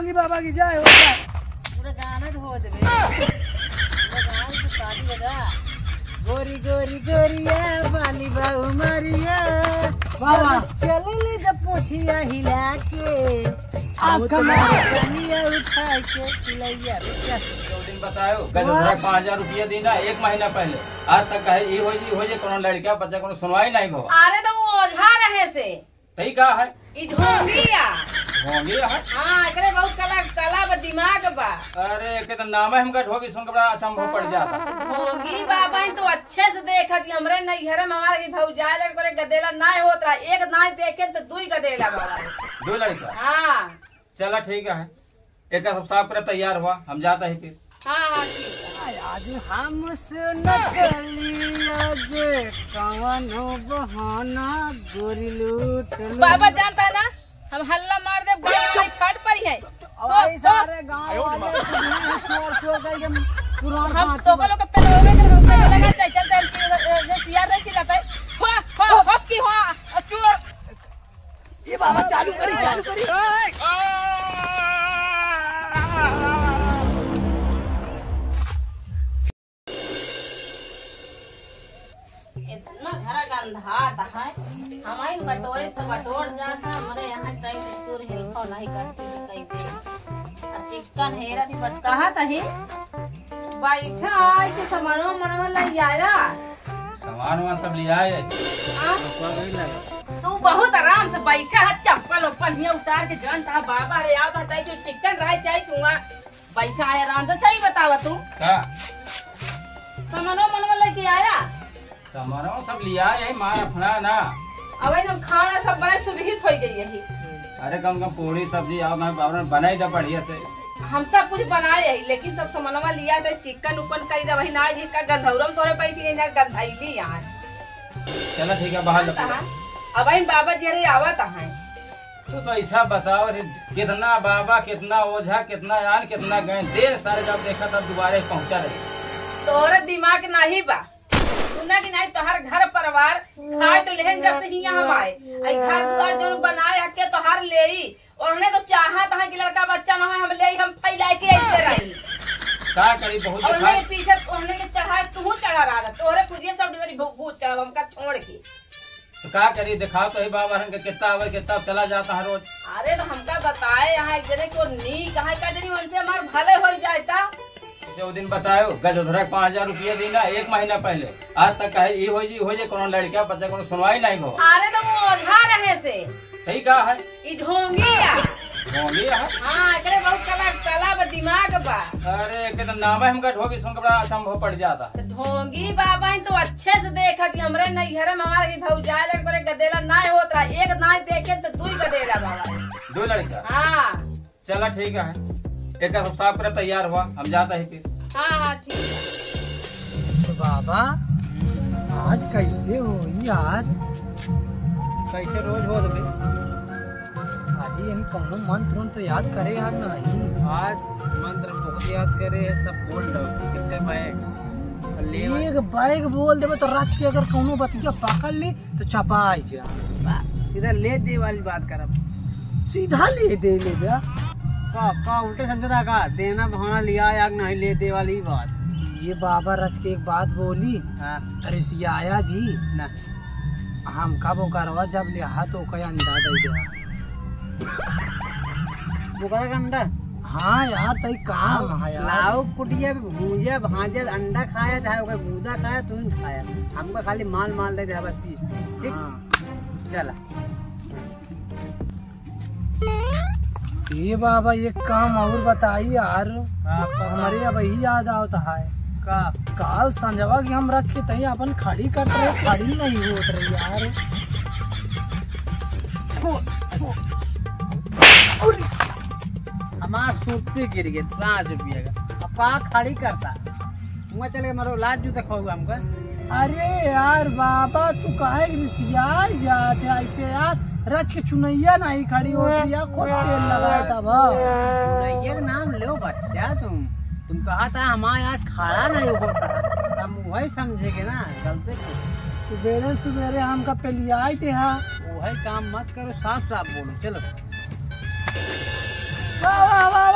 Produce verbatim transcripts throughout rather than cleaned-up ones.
जोगी बाबा की जय हो जाए। पूरा गाना धो दे बे पूरा गाना तो ताली बजा गोरी गोरी गोरिया बाली बाऊ मरिया बाबा चल ले जब पोठिया हिला के आँख में कनिया उठा के खिलैया रे क्या दो दिन बतायो गजरा पाँच हजार रुपया देना एक महीना पहले आज तक कहे ये हो जी हो जे कोनो लड़का बच्चा कोनो सुनवाई नहीं हो। अरे तो वो ओझा रहे से सही कहा है ई ढोंगिया ढोंगी है। हाँ एकरे बहुत कला कला बा दिमाग बा। अरे के तो नाम है हमका ढोंगी सुन के बड़ा अचंभव पड़ जाता। ढोंगी बाबा तो अच्छे से देखा कि हमरे नैहर में हमारे भौजाए लग करे गदेला ना होत रहा एक नाई देखे तो दुई गदेला बाबा दो लड़का हाँ चला ठीक है एक सब साफ करे तैयार हुआ हम जाता है फिर। हाँ हाँ ठीक है। आज हम सुनलिया जे कवनो बहाना गोरी लूट लो बाबा जानता है ना हम हल्ला मार दे गाड़ी फट पड़ी है और सारे गांव वाले चोर चोर करके पुरान हम तो को लोग पे लोगे जब हम पे लगा चाहिए चलते हम जे सियार नहीं चिल्लाता है हुआ हुआ हप की हुआ चोर ये बाबा चालू करी चालू करी। इतना घर गंधाता है हमारे बटोरे तो बटोर जाता हमारे यहाँ टाइम चूर हिलखो नहीं करती कहीं पे चिकन हेरा थी बट कहा तही बैठा आई के सामानो मनवा लग आया सामान वामान सब लिया है तू बहुत आराम से बैठा है चप्पल उप्पल हिया उतार के जानता बाबा रे आओ था जो चिकन रहे चाहे क्यों बैठा है आराम से सही बतावा तू का सामानो मनवा लेके आया सामान सब लिया है मार अपना ना अब एकदम खाना सब बड़े सुविहित हो गई यही अरे कम कम पूरी सब्जी आओ मैं बाबा बनाई था बढ़िया से हम सब कुछ बनाए है लेकिन सब सामानवा लिया तो चिकन उकन कई दे वही ना जिसका गंधौरम तोरे पैसी ना गंधैली यहाँ चला ठीक है बाहर लगा अब इन बाबा जी अरे आवत है तू तो ऐसा बताओ रे, कितना बाबा कितना ओझा कितना आन कितना गए देर सारे जब देखा तब दोबारा पहुंचा रहे तोरे दिमाग नहीं बा सुना कि नहीं तोहार घर परिवार खाए तो लेहन जब से ही यहाँ आए आई घर दुआर जो बनाए हके तोहार ले और उन्हें तो चाहत है कि लड़का बच्चा ना हो हम ले हम फैला के ऐसे रही का करी बहुत और दिखा उन्हें पीछे उन्हें के चढ़ाए तू चढ़ा रहा तोरे खुदिये सब डिगरी भूत चढ़ा हमका छोड़ के तो का करी दिखाओ तो ही बाबा रंग कितना आवे कितना चला जाता है रोज। अरे तो हमका बताए यहाँ एक जने को नी कहा का जनी उनसे हमारे भले हो जाता जो दिन बतायो गजरा पाँच हजार रुपया देना एक महीना पहले आज तक कहे ये हो जी हो जे कोनो लड़का बच्चा कोनो सुनवाई नहीं हो। अरे तो वो ओझा रहे से सही कहा है ई ढोंगिया ढोंगी है। हाँ एकरे बहुत कला कला बा दिमाग बा। अरे के तो नाम है हमका ढोंगी सुन के बड़ा असंभव पड़ जाता। तो ढोंगी बाबा तो अच्छे से देखा कि हमरे नैहर में हमारे भौजाए लग करे गदेला ना होत रहा एक नाई देखे तो दुई गदेला बाबा दो लड़का हाँ चला ठीक है एक सब साफ करे तैयार हुआ हम जाता है फिर। हाँ हाँ ठीक है। तो बाबा आज कैसे हो यार कैसे रोज हो दे आज यानी कौनो मंत्र तो याद करे यार नहीं आज मंत्र बहुत याद करे है सब बोल दो कितने बैग ले एक बैग बोल देवे तो रात के अगर कौनो बतिया पकड़ ली तो चपाई जा सीधा ले दे वाली बात करब सीधा ले दे ले बे का का उल्टे समझता का देना बहाना लिया या नहीं ले दे वाली बात। ये बाबा रच के एक बात बोली हाँ अरे सियाया जी ना हम कब करवा जब ले हाथ तो कया अंडा दे दे बुका का अंडा हाँ यार तई काम है यार लाओ कुटिया भूंजा भांजा अंडा खाया चाहे ओके गूदा खाया तू खाया हमको खाली माल माल दे दे बस पीस ठीक हाँ। चला ये बाबा एक काम और बताई यार आपका हमारे अब ही याद आता है का काल संजवा की हम रच के तही अपन खड़ी कर रहे खड़ी नहीं होत रही यार हमार सूते गिर गए पाँच रुपये का अब का खड़ी करता मुँह चले मारो लाज जूता खाऊंगा हमको। अरे यार बाबा तू काहे रिसियार जाते ऐसे यार रच के चुनैया नहीं खड़ी होती यार खुद तेल लगाया था भाव चुनैया का नाम लो बच्चा तुम तुम कहा था हमारे आज खड़ा नहीं होता हम वही समझेगे ना गलती सुबेरे सुबेरे हमका पे लिया आए थे हाँ वही काम मत करो साफ साफ बोलो चलो वाह वाह वाह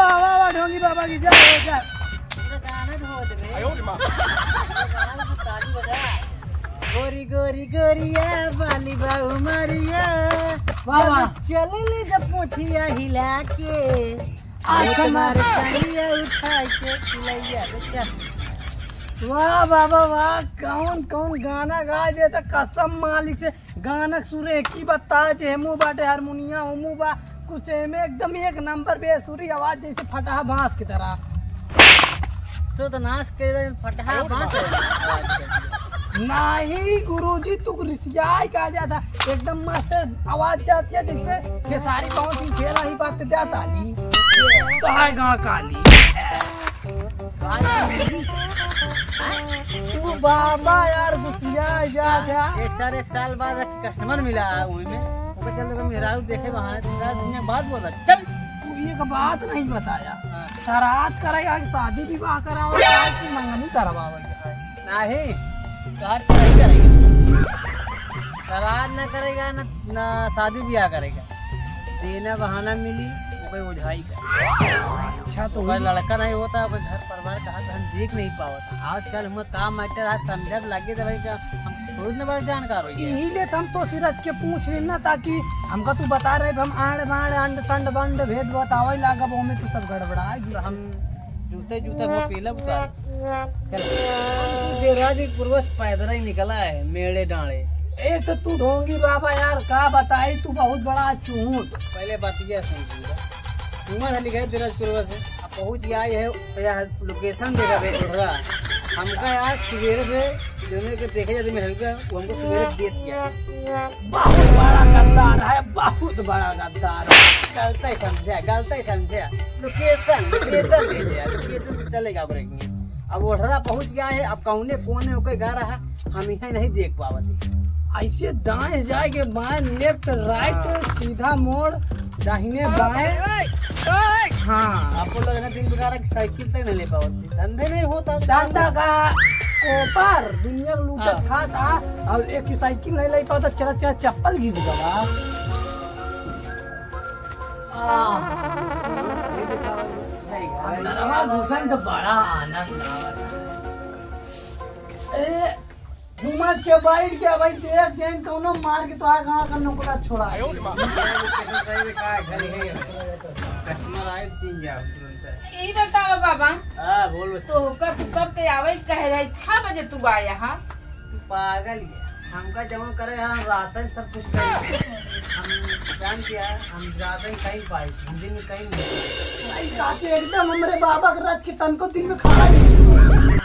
बाबा की जय हो जय। पूरा गाना तो हो देबे गाना तो ताली बजा गोरी गोरी गोरिया बाली बाबू मरिया बाबा चल ले जब पोठिया हिला के आज तुम्हारे हमारे चलिया उठा के खिलैया बच्चा वाह बाबा वाह कौन कौन गाना गा देता कसम मालिक से गाना सुर एक ही बता हेमू बाटे हारमोनिया हमू बा कुछ में एकदम एक नंबर बेसुरी आवाज जैसे फटा बांस की तरह। सो तो नाश कर फटहा बात नहीं गुरुजी तू रिसियाई कहा जाता एकदम मस्त आवाज जाती है जैसे खेसारी पवन सिंह खेला ही बात जाता नहीं तो है गा काली तू बाबा यार गुस्सिया जा जा एक साल एक साल बाद एक कस्टमर मिला वही में वो चल देखो मेरा देखे वहां तेरा दुनिया बात बोला चल तू ये का बात नहीं बताया शरारत करेगा कि शादी विवाह कराओगे कि मंगनी करवाओगे नहीं शरारत नहीं करेगा शरारत न करेगा न ना शादी ब्याह करेगा देना बहाना मिली वो कोई उठाई का अच्छा तो कोई लड़का नहीं होता कोई घर परिवार का हाथ हम देख नहीं पाता आजकल हम काम मैटर आज समझ लगे तो भाई का हम थोड़ी ना बड़े जानकार हो गए यही ले हम तो सिरज के पूछ रहे ना ताकि हमका तू बता रहे हम आड़ बाड़ अंड संड बंड भेद बतावे लागा वो में तो सब गड़बड़ा है हम जूते जूते वो पीला उतार चल देवराज पूर्वज पैदल ही निकला है मेड़े डाले एक तो तू ढोंगी बाबा यार का बताई तू बहुत बड़ा चूट पहले बातिया सुन तुम्हारा लिखा है देवराज पूर्वज से अब पहुंच गया है लोकेशन देखा दे रहा हमका यार सवेरे से दोनों के देखे जाते मेरे को हमको सवेरे देख गया बहुत बड़ा गद्दार है बहुत बड़ा गद्दार है गलत ही समझा गलत ही समझा लोकेशन लोकेशन भेजे यार लोकेशन से चलेगा ब्रेकिंग अब ओढ़रा पहुंच गया है अब कौने कोने होकर गा रहा हम यहाँ नहीं देख पावते ऐसे दाएं जाएंगे बाएं लेफ्ट राइट सीधा मोड़ दाहिने बाएं हाँ आपको लोग ना दिन प्रकार की साइकिल तक नहीं ले पावते धंधे नहीं होता धंधा का ऊपर दुनिया को लूटत खाता और एक ही साइकिल नहीं ले पाता चला चला चप्पल घिस गया अंदरवा घुसन तो बड़ा आनंद ए घुमत के बैठ के भाई देख जैन कौनो मार के तो आ गाँव का नौकरा छोड़ा कस्टमर आए तीन जाओ तुरंत यही बताओ बाबा हाँ बोल तो कब कब के आवे कह रहे छह बजे तू आया यहाँ पागल है हमका जमा करे हम राशन सब कुछ करें हम जान किया हम राशन कहीं पाए हम दिन में कहीं नहीं भाई काके एकदम हमारे बाबा के रथ के तन को दिन में खड़ा नहीं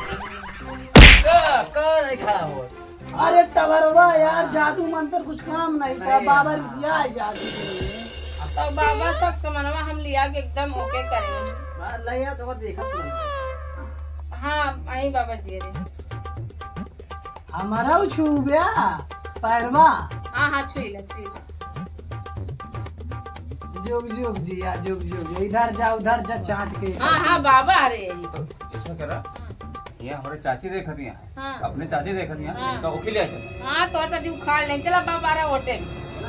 कल नहीं खड़ा हो अरे टवरवा यार जादू मंत्र कुछ काम नहीं था बाबा रिसिया है जादू तो बाबा सब सामानवा हम लिया के एकदम ओके करेंगे लैया तो देखा तुरंत हाँ आई बाबा जी रे हमारा छूबिया पैरवा हाँ हाँ छुई ले छुई ले जोग जोग जिया जोग जोग इधर जा उधर जा चाट के हाँ हाँ बाबा अरे तो ऐसा करा ये हमारे चाची देखा दिया हाँ अपने चाची देखा दिया हाँ। तो उखिले चल हाँ तो तो उखाड़ लेंगे चला बाबा रहा होटे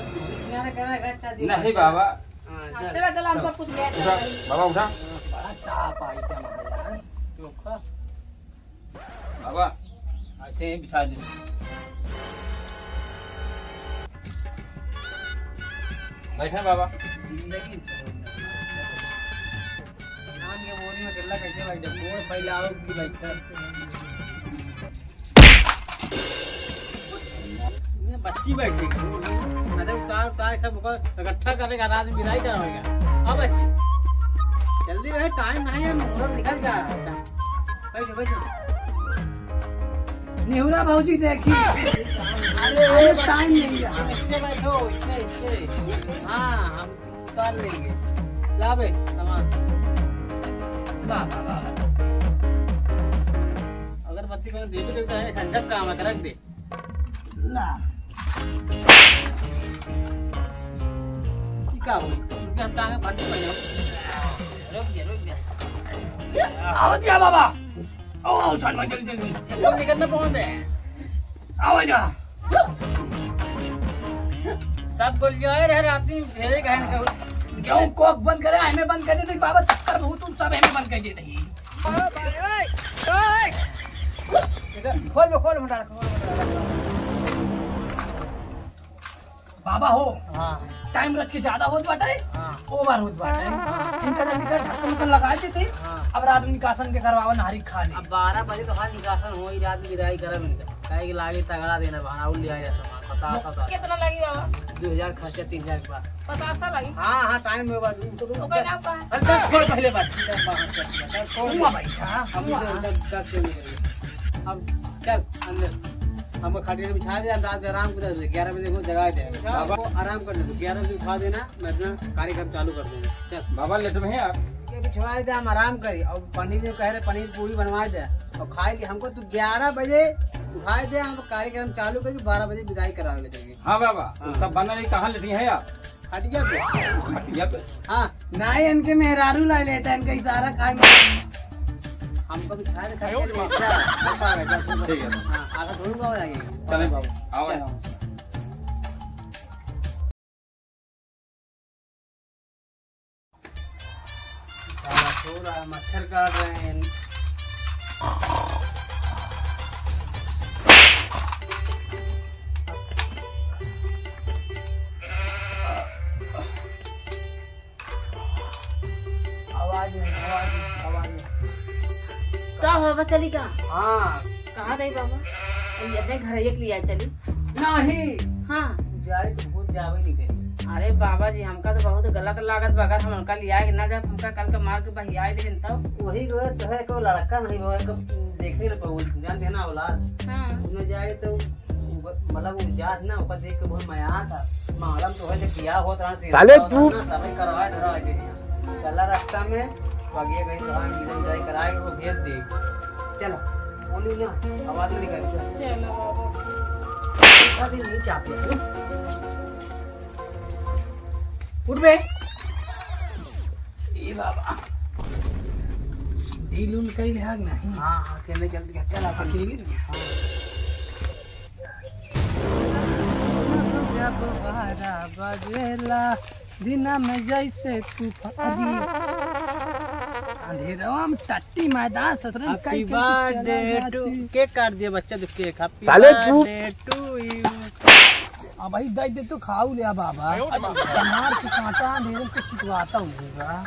नहीं बाबा चला चला हम सब कुछ ले उठा बाबा उठा बड़ा चाप आई यार बाबा ऐसे ही बिछा दे बैठे बाबा जिंदगी नाम के बोरी में गल्ला कैसे बैठे बोर फैलाओ की बैठा ये बच्ची बैठी अरे उतार उतार सब को इकट्ठा करेगा रात में विदाई कराएगा अब बच्ची जल्दी रहे टाइम नहीं है मुहूर्त निकल जा रहा है बैठो बैठो नेहुरा भाजी देखी अरे टाइम नहीं है इतने बैठो इतने इतने हाँ हम उतार लेंगे ला बे सामान ला ला ला अगरबत्ती को दे भी देता है संजब काम है रख दे ला क्या हो क्या टांगे फट पड़ रुक गया रुक गया आओ दिया बाबा आओ आओ सलमा जल्दी जल्दी लोग निकलना पहुंचे आओ जा सब बोल जाए रहे रात में भेजे गए क्यों कोक बंद करे हमें बंद कर देते बाबा चक्कर बहुत तुम सब हमें बंद कर देते ही खोल में खोल में बाबा हो हाँ टाइम रख के ज्यादा होत बाटे हाँ ओवर होत बाटे इनका जल्दी कर ढक्कन उक्कन लगा देते हाँ। अब रात में निकासन के करवावा नारी खा ली अब बारह बजे तो हाँ निकासन हो ही रात में विदाई करब इनका काहे कि लागे तगड़ा देना बहाना उल लिया जाए सामान पचास हजार कितना लगी बाबा? दो हजार खर्चा तीन हजार के बाद पचासा लगी? हाँ हाँ टाइम में बाद ओके ना का है? अरे दस खोल पहले बात दस बाहर चल छोड़ हुआ भाई हाँ हम हुआ। इधर दस दस से निकल अब चल अंदर हमको खाटी में बिछा दे रात में आराम कर दे ग्यारह बजे को जगा दे बाबा को आराम कर दे ग्यारह बजे उठा देना मैं अपना कार्यक्रम चालू कर दूंगा चल बाबा लेट में है आप ये बिछवा दे हम आराम करी और पनीर जो कह रहे पनीर पूरी बनवा दे और खाए कि हमको तू ग्यारह बजे उठाए दे हम कार्यक्रम चालू करके बारह बजे विदाई करा ले जाएंगे हाँ बाबा तो सब बना रही कहाँ लेटी है आप खटिया पे खटिया पे हाँ नहीं इनके मेहरारू ला लेता इनका इशारा खाए हमको बिछा दे खटिया पे अच्छा ठीक है हाँ आगे थोड़ा हो जाएगी चले बाबा आओ आओ साला सो रहा है, मच्छर काट रहे हैं आवाज नहीं आवाज नहीं आवाज नहीं का बाबा चली का? हाँ कहाँ गई बाबा? ये अपने घर एक लिया चली? नहीं हाँ। जाए तो बहुत जावे नहीं गई अरे बाबा जी हमका तो बहुत गलत लागत बा अगर हम उनका लिया ना जाए हमका कल के मार के बहिया दे तब। वही जो है को लड़का नहीं वो है देखने लगे वो जान देना औलाद हाँ। उसमें जाए तो मतलब वो जात ना ऊपर देख के बहुत मया था मालूम तो है किया होत रहा से साले तू समय करवाए थोड़ा आगे चला रास्ता में आगे गई तो हम मिलन जाए कराए वो भेज दे चलो बोली ना आवाज नहीं कर चलो बाबा। अभी नहीं चापे उठ बे ए बाबा दिल उल कई लिहाज नहीं हाँ हाँ अकेले जल्दी कर चल आप अकेले जब बारह बजेला दिना में जैसे तूफानी अंधेरवा में टट्टी मैदान शतरंज हैप्पी बर्थडे टू केक काट दिया बच्चा देख केक हैप्पी साले तू- बर्थडे टू यू अब भाई दे दे तो खाऊ लिया बाबा समार के कांटा अंधेरे को चितवाता होगा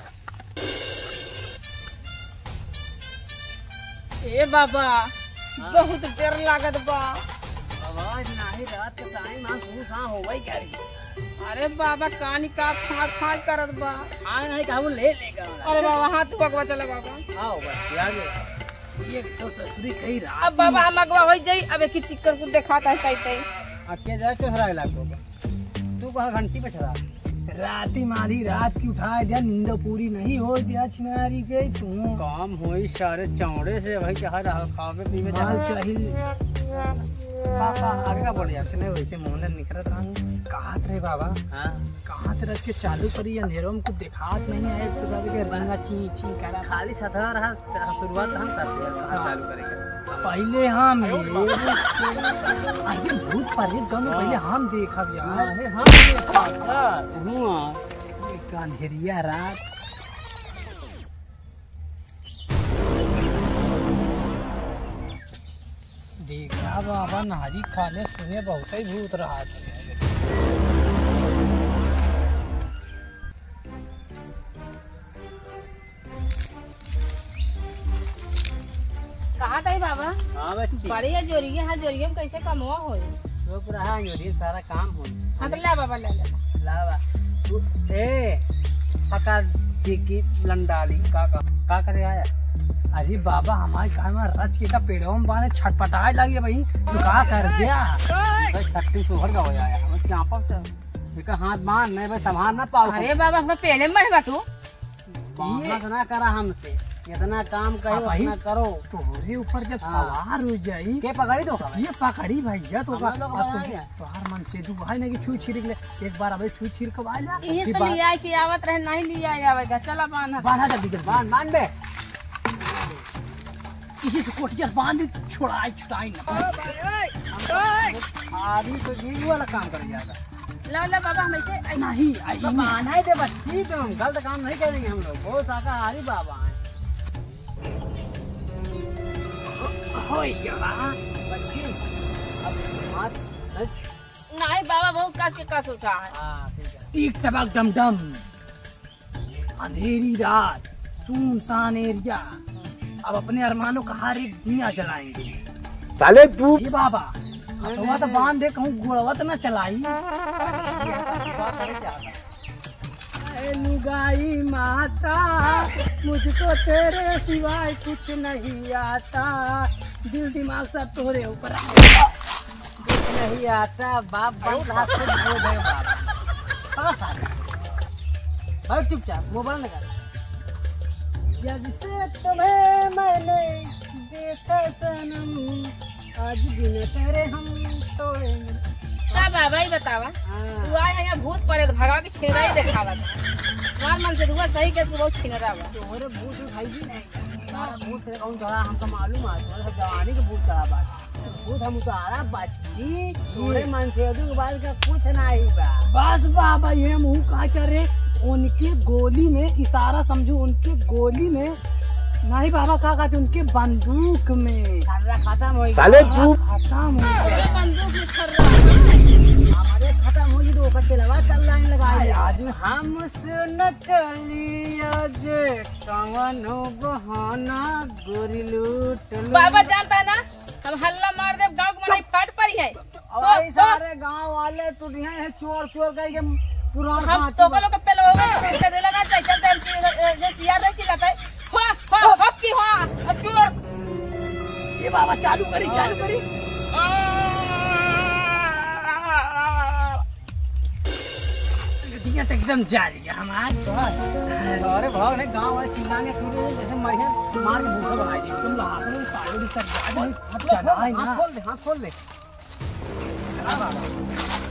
ए बाबा बहुत देर लागत बा। आवाज नहीं रात के टाइम हां सू सा होवई करी अरे बाबा कानी का फाड़ फाड़ करत बा। आ नहीं कहू ले लेगा अरे बाबा हाथ पकवा चले बाबा। आओ बस आगे ये तो ससुरी कही रहा अब बाबा हम अगवा हो जाई अब एक चिक्कर को दिखाता है कैसे। आके जा के हरा इलाको का तू कहां घंटी पे चला राती मारी रात की उठाए दिया नींद पूरी नहीं हो दिया छिनारी के तू काम होई सारे चौड़े से भाई चाह रहा खावे पीवे माल चल चाहिए पापा आगे का बोल यार इसने वैसे मोहन निकलत रहा कहात रे बाबा हां कहात रख के चालू करी अंधेरों में कुछ दिखात नहीं आए तो बाबा के रंगा ची ची करा खाली सतह रहा शुरुआत हम करते हैं कहां चालू करेंगे पहले हम अरे भूत परे दोनों पहले हम देखा यार अरे हां हुआ एक अंधेरिया रात देखा बाबा नारी खाने सुने बहुत ही भूत रहा कहाँ था बाबा? हां बच्ची बड़ी है जोरिए है जोरिए में कैसे कमवा होई? तो रहा है ये सारा काम हो हाँ तो ले बाबा ले ले। लावा तू ए पका की लंडाली का का का करे आया अरे बाबा हमारे घर में रच के का पेड़ों में बाने छटपटाए लगी भाई तू का कर दिया भाई छत्ती सोहर का हो जाया हम क्या पर देखा हाथ बांध नहीं भाई संभाल ना पाओ अरे बाबा हमको पहले में बढ़वा तू। बांधना ना करा हमसे इतना काम करो हाँ भाई। इतना करो तोरे ऊपर जब हाँ। सवार हो जाई के पकड़ी तो ये पकड़ी भैया तो हम लोग आ गया। तोहार मन से तू भाई नहीं कि छू छिड़क ले एक बार अबे छू छिड़क के आइला ये फिर तो बा- लिया कि आवत रहे नहीं लिया आवेगा चला बांध। बांधा जल्दी जल्दी बांध बांध बे इसी से कोटिया बांध छुड़ाई छुड़ाई ना आदमी तो यही वाला काम कर जाएगा ला ला बाबा हम ऐसे ऐसे- नहीं आई तो माना ही दे बच्ची, तो हम गलत काम नहीं करेंगे हम लोग, बहुत शाकाहारी बाबा हैं। होई गया बच्ची अब हाथ बस। नहीं बाबा बहुत कस के कस उठा है। हाँ ठीक है। टीक टपक डम डम, अंधेरी रात, सुनसान एरिया, अब अपने अरमानों का हर एक दिया जलाएंगे। साले तू ये बाबा हथवा तो बांध दे, कहूँ गुड़वत न चलाई। ऐ लुगाई माता, मुझको तेरे सिवाय कुछ नहीं आता, दिल दिमाग सब तोरे ऊपर है। नहीं आता बाप बाप हाथ से बोल है बाप। पकड़ साले, भाई चुपचाप मोबाइल लगा। जब से तुम्हें मैंने देखा सनम, आज दिन तेरे हम तोड़ेंगे। का बाबा ही बतावा तू आए है यहाँ भूत परे तो भगा के छेड़ा ही देखावा तुम्हार मन से दुआ सही के तू बहुत छिनरा हुआ। तोरे भूत उठाई भी नहीं, सारा भूत तेरे कौन चढ़ा हमको मालूम है, तोरे जवानी के भूत चढ़ा बात, भूत हम उतारा बच्ची, तोरे मन से अदू के बाद का कुछ नहीं बा। बस बाबा ये मुंह कहा करे, उनके गोली में इशारा समझो, उनके गोली में नहीं बाबा कहा कहते, उनके बंदूक में सारा खत्म हो गया। साले तू खत्म हो गया। तेरे बंदूक में छर रहा हमारे खत्म हो गई तो ओकर चलवा चल लाइन लगाई। आज हम सुन चलिया जे कवनो बहाना गोरी लूट लो। बाबा जानता है ना हम हल्ला मार दे गाँव के मनाई फाट पड़ी है। और ये सारे गांव वाले तो यहाँ है चोर चोर कह के पुराना हम तो लोग पहले हो गए तो दे लगा चाहिए चलते हम जे सियार नहीं चिल्लाता है हुआ हुआ हप की हुआ अब चोर ये बाबा चालू करी चालू करी। दिया तो एकदम जा रही है हमारे। अरे भाव ने गांव वाले चिल्लाने सुने जैसे महिला मार के भूखा बनाई दी। तुम हाथ में सालों तक हाथ खोल दे, हाथ खोल दे।